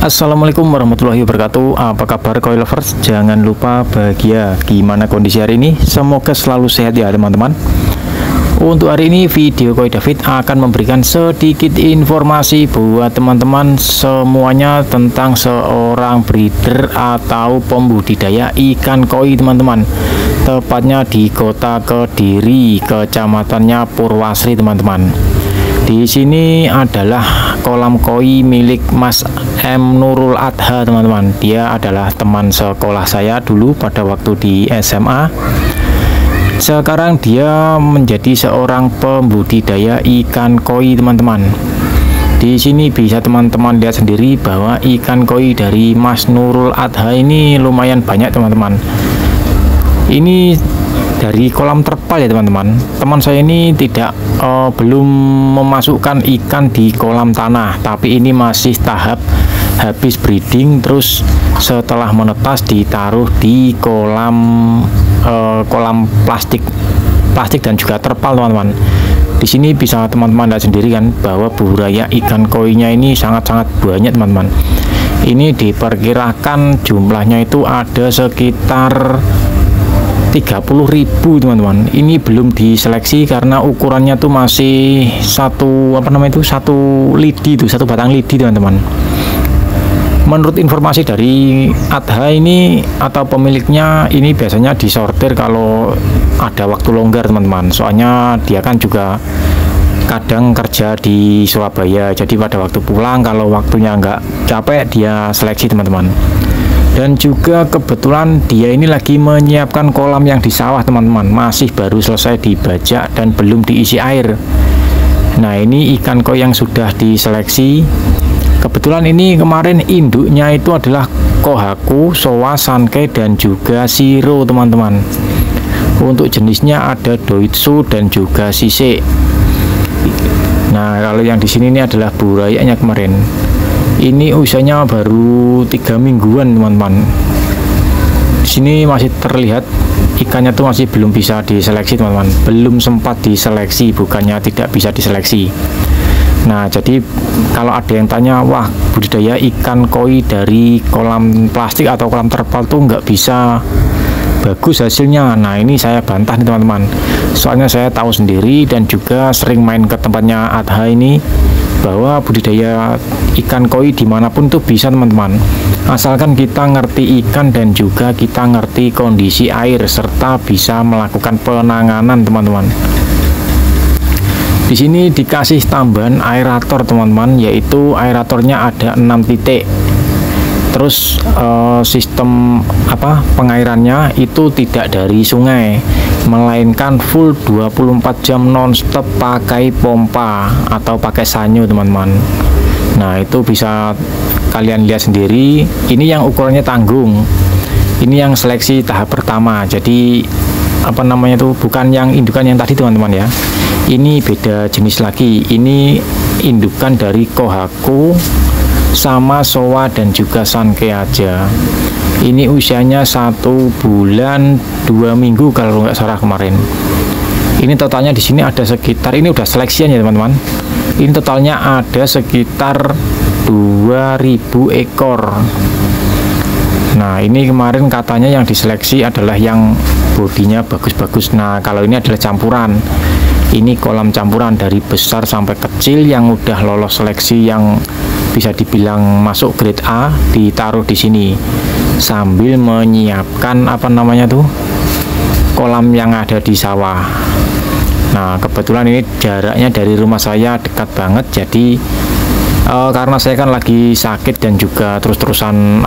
Assalamualaikum warahmatullahi wabarakatuh. Apa kabar koi lovers? Jangan lupa bahagia. Gimana kondisi hari ini? Semoga selalu sehat ya teman-teman. Untuk hari ini video Koi David akan memberikan sedikit informasi buat teman-teman semuanya tentang seorang breeder atau pembudidaya ikan koi teman-teman. Tepatnya di kota Kediri, kecamatannya Purwasri teman-teman. Di sini adalah kolam koi milik Mas M Nurul Adha teman-teman. Dia adalah teman sekolah saya dulu pada waktu di SMA. Sekarang dia menjadi seorang pembudidaya ikan koi teman-teman. Di sini bisa teman-teman lihat sendiri bahwa ikan koi dari Mas Nurul Adha ini lumayan banyak teman-teman. Ini dari kolam terpal ya teman-teman. Teman saya ini belum memasukkan ikan di kolam tanah, tapi ini masih tahap habis breeding, terus setelah menetas ditaruh di kolam plastik dan juga terpal teman-teman. Di sini bisa teman-teman lihat sendiri kan bahwa budidaya ikan koinya ini sangat-sangat banyak teman-teman. Ini diperkirakan jumlahnya itu ada sekitar 30.000 teman-teman. Ini belum diseleksi karena ukurannya tuh masih satu batang lidi teman-teman. Menurut informasi dari Adha ini atau pemiliknya, ini biasanya disortir kalau ada waktu longgar teman-teman. Soalnya dia kan juga kadang kerja di Surabaya, jadi pada waktu pulang kalau waktunya nggak capek dia seleksi teman-teman. Dan juga kebetulan dia ini lagi menyiapkan kolam yang di sawah teman-teman, masih baru selesai dibajak dan belum diisi air. Nah, ini ikan koi yang sudah diseleksi. Kebetulan ini kemarin induknya itu adalah Kohaku, Showa, Sankei, dan juga Shiro teman-teman. Untuk jenisnya ada Doitsu dan juga Sisek. Nah, kalau yang di sini ini adalah burayanya kemarin. Ini usianya baru 3 mingguan teman-teman. Di sini masih terlihat ikannya tuh masih belum bisa diseleksi teman-teman. Belum sempat diseleksi, bukannya tidak bisa diseleksi. Nah, jadi kalau ada yang tanya, wah budidaya ikan koi dari kolam plastik atau kolam terpal tuh nggak bisa bagus hasilnya. Nah, ini saya bantah nih teman-teman. Soalnya saya tahu sendiri dan juga sering main ke tempatnya Adha ini, bahwa budidaya ikan koi dimanapun tuh bisa teman-teman, asalkan kita ngerti ikan dan juga kita ngerti kondisi air serta bisa melakukan penanganan teman-teman. Di sini dikasih tambahan aerator teman-teman, yaitu aeratornya ada 6 titik. Terus sistem pengairannya itu tidak dari sungai, melainkan full 24 jam nonstop pakai pompa atau pakai sanyo teman-teman. Nah, itu bisa kalian lihat sendiri. Ini yang ukurannya tanggung. Ini yang seleksi tahap pertama. Jadi bukan yang indukan yang tadi teman-teman ya. Ini beda jenis lagi. Ini indukan dari Kohaku sama Showa dan juga Sankei aja. Ini usianya 1 bulan 2 minggu kalau nggak salah kemarin. Ini totalnya di sini ada sekitar, ini udah seleksian ya teman-teman. Ini totalnya ada sekitar 2000 ekor. Nah, ini kemarin katanya yang diseleksi adalah yang bodinya bagus-bagus. Nah, kalau ini adalah campuran. Ini kolam campuran dari besar sampai kecil yang udah lolos seleksi, yang bisa dibilang masuk grade A, ditaruh di sini sambil menyiapkan kolam yang ada di sawah. Nah, kebetulan ini jaraknya dari rumah saya dekat banget, jadi karena saya kan lagi sakit dan juga terus-terusan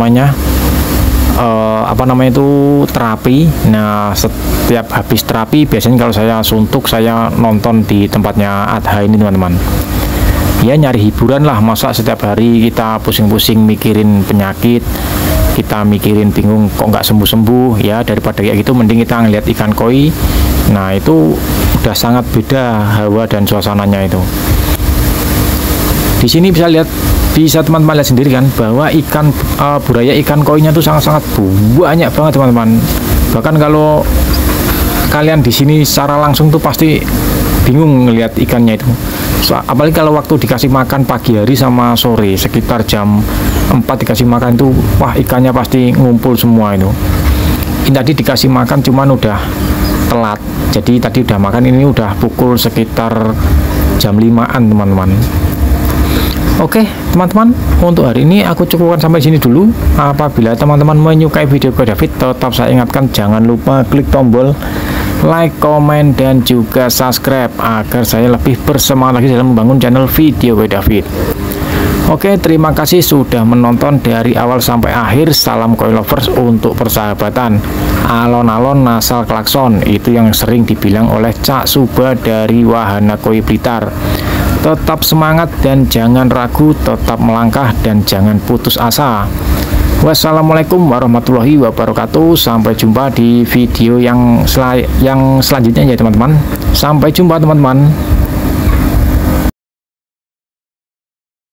terapi. Nah, setiap habis terapi biasanya kalau saya suntuk, saya nonton di tempatnya Adha ini teman-teman. Ya, nyari hiburan lah, masa setiap hari kita pusing-pusing mikirin penyakit, kita mikirin bingung kok nggak sembuh-sembuh. Ya, daripada kayak gitu mending kita ngeliat ikan koi. Nah, itu udah sangat beda hawa dan suasananya itu. Di sini bisa teman-teman lihat sendiri kan bahwa budidaya ikan koinya tuh sangat-sangat banyak banget teman-teman. Bahkan kalau kalian di sini secara langsung tuh pasti bingung ngelihat ikannya itu. Apalagi kalau waktu dikasih makan pagi hari sama sore sekitar jam 4 dikasih makan itu, wah ikannya pasti ngumpul semua itu. Ini tadi dikasih makan cuman udah telat, jadi tadi udah makan, ini udah pukul sekitar jam 5-an teman-teman. Oke teman-teman, untuk hari ini aku cukupkan sampai sini dulu. Apabila teman-teman menyukai video Ko David, tetap saya ingatkan jangan lupa klik tombol like, komen, dan juga subscribe agar saya lebih bersemangat lagi dalam membangun channel video Ko David. Oke, terima kasih sudah menonton dari awal sampai akhir. Salam koi lovers untuk persahabatan. Alon-alon nasal klakson, itu yang sering dibilang oleh Cak Suba dari Wahana Koi Blitar. Tetap semangat dan jangan ragu, tetap melangkah dan jangan putus asa. Wassalamualaikum warahmatullahi wabarakatuh. Sampai jumpa di video yang selanjutnya ya teman-teman. Sampai jumpa teman-teman.